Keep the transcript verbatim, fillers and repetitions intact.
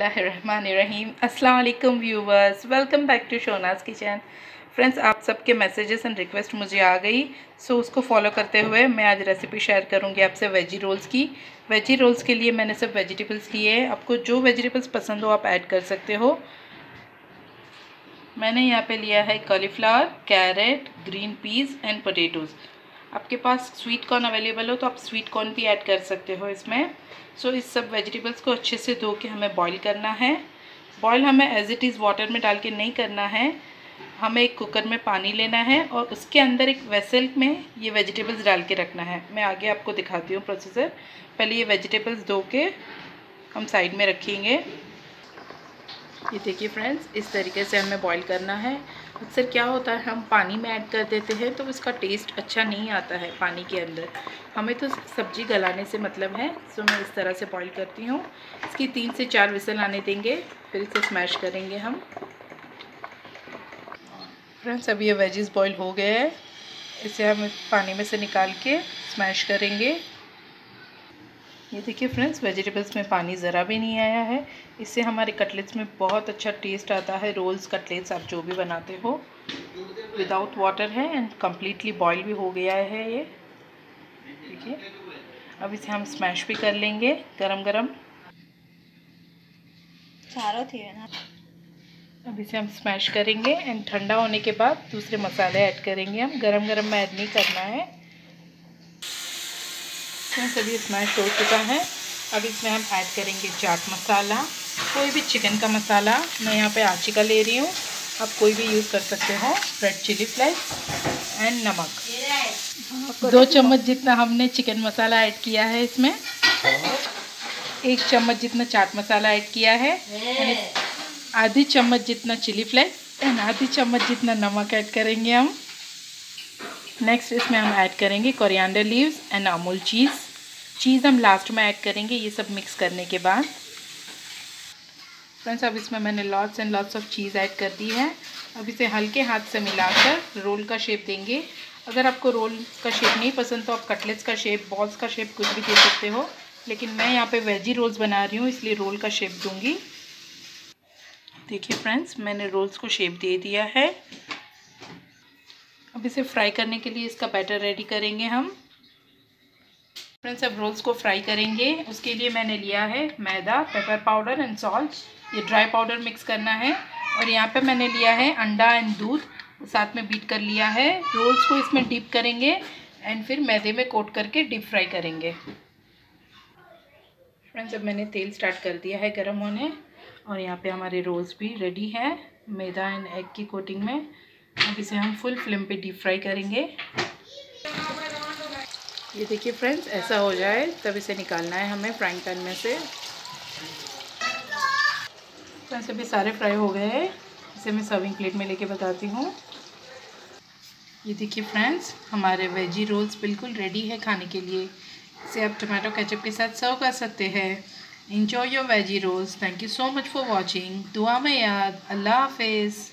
बिस्मिल्लाहिर्रहमानिर्रहीम। अस्सलाम वालेकुम viewers, welcome back to Shonaz kitchen. Friends, आप सबके मैसेजेस एंड रिक्वेस्ट मुझे आ गई, सो उसको फॉलो करते हुए मैं आज रेसिपी शेयर करूंगी आपसे वेजी रोल्स की। वेजी रोल्स के लिए मैंने सब वेजिटेबल्स लिए हैं। आपको जो वेजिटेबल्स पसंद हो आप ऐड कर सकते हो। मैंने यहाँ पे लिया है cauliflower, carrot, green peas and potatoes. आपके पास स्वीट कॉर्न अवेलेबल हो तो आप स्वीट कॉर्न भी ऐड कर सकते हो इसमें। सो so, इस सब वेजिटेबल्स को अच्छे से धो के हमें बॉईल करना है। बॉईल हमें एज इट इज़ वाटर में डाल के नहीं करना है। हमें एक कुकर में पानी लेना है और उसके अंदर एक वेसल में ये वेजिटेबल्स डाल के रखना है। मैं आगे आपको दिखाती हूँ प्रोसीजर। पहले ये वेजिटेबल्स धो के हम साइड में रखेंगे। ये देखिए फ्रेंड्स, इस तरीके से हमें बॉईल करना है। अक्सर क्या होता है, हम पानी में ऐड कर देते हैं तो इसका टेस्ट अच्छा नहीं आता है पानी के अंदर। हमें तो सब्ज़ी गलाने से मतलब है। सो मैं इस तरह से बॉईल करती हूँ। इसकी तीन से चार विसल आने देंगे, फिर इसे स्मैश करेंगे हम। फ्रेंड्स, अब ये वेजिस बॉईल हो गए हैं। इसे हम पानी में से निकाल के स्मैश करेंगे। ये देखिए फ्रेंड्स, वेजिटेबल्स में पानी ज़रा भी नहीं आया है। इससे हमारे कटलेट्स में बहुत अच्छा टेस्ट आता है। रोल्स, कटलेट्स आप जो भी बनाते हो, विदाउट वाटर है एंड कम्प्लीटली बॉईल भी हो गया है ये। देखिए, अब इसे हम स्मैश भी कर लेंगे गरम गरम। चारों थी ना। अब इसे हम स्मैश करेंगे एंड ठंडा होने के बाद दूसरे मसाले ऐड करेंगे हम। गरम गरम में ऐड नहीं करना है। सभी स्मैश हो चुका है। अब इसमें हम ऐड करेंगे चाट मसाला, कोई भी चिकन का मसाला। मैं यहाँ पे आची का ले रही हूँ, आप कोई भी यूज़ कर सकते हो। रेड चिली फ्लेक्स एंड नमक। दो चम्मच जितना हमने चिकन मसाला ऐड किया है इसमें। एक चम्मच जितना चाट मसाला ऐड किया है। आधी चम्मच जितना चिली फ्लेक्स एंड आधी चम्मच जितना नमक ऐड करेंगे हम। नेक्स्ट इसमें हम ऐड करेंगे coriander leaves and Amul cheese. Cheese हम लास्ट में ऐड करेंगे ये सब मिक्स करने के बाद। फ्रेंड्स, अब इसमें मैंने lots and lots of cheese add कर दी है। अब इसे हल्के हाथ से मिलाकर रोल का शेप देंगे। अगर आपको रोल का शेप नहीं पसंद तो आप कटलेट्स का शेप, बॉल्स का शेप कुछ भी दे सकते हो, लेकिन मैं यहाँ पे वेजी रोल्स बना रही हूँ इसलिए रोल का शेप दूँगी। देखिए फ्रेंड्स, मैंने रोल्स को शेप दे दिया है। अब इसे फ्राई करने के लिए इसका बैटर रेडी करेंगे हम। फ्रेंड्स, अब रोल्स को फ्राई करेंगे। उसके लिए मैंने लिया है मैदा, पेपर पाउडर एंड सॉल्ट। ये ड्राई पाउडर मिक्स करना है। और यहाँ पे मैंने लिया है अंडा एंड दूध, साथ में बीट कर लिया है। रोल्स को इसमें डिप करेंगे एंड फिर मैदे में कोट करके डीप फ्राई करेंगे। फ्रेंड्स, अब मैंने तेल स्टार्ट कर दिया है गर्म होने और यहाँ पे हमारे रोल्स भी रेडी है मैदा एंड एग की कोटिंग में। अब इसे हम फुल फ्लेम पे डीप फ्राई करेंगे। ये देखिए फ्रेंड्स, ऐसा हो जाए तब इसे निकालना है हमें फ्राइंग पैन में से। फ्रेंड्स, अभी सारे फ्राई हो गए हैं। इसे मैं सर्विंग प्लेट में लेके बताती हूँ। ये देखिए फ्रेंड्स, हमारे वेजी रोल्स बिल्कुल रेडी है खाने के लिए। इसे आप टमाटो केचप के साथ सर्व कर सकते हैं। Enjoy your veggie rolls. Thank you so much for watching. दुआ में याद। अल्लाह हाफिज़।